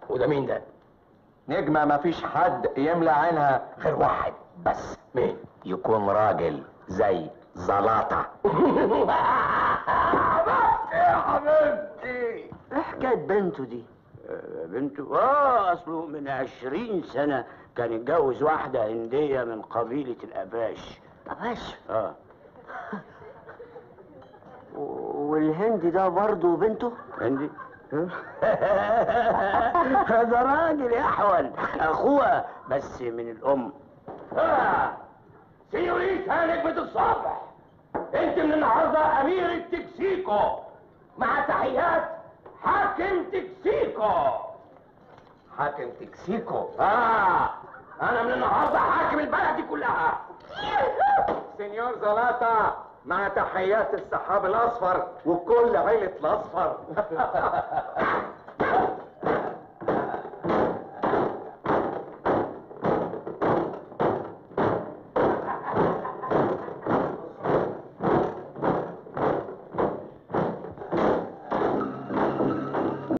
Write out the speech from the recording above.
وده مين ده؟ نجمة مفيش حد يملى عينها غير واحد بس. مين؟ يكون راجل زي زلاطة. يا حبيبتي ايه حكاية بنته دي؟ بنته؟ اصله من 20 سنة كان اتجوز واحدة هندية من قبيلة الأباش. أباش؟ اه. والهندي ده برضه بنته؟ هندي؟ هذا راجل يا احول، اخوها بس من الام. سيوريتا نجمة الصبح، انت من النهارده اميرة تكسيكو، مع تحيات حاكم تكسيكو. حاكم تكسيكو؟ انا من النهارده حاكم البلد دي كلها. سينيور زلاطة، مع تحيات السحاب الاصفر وكل عيلة الاصفر.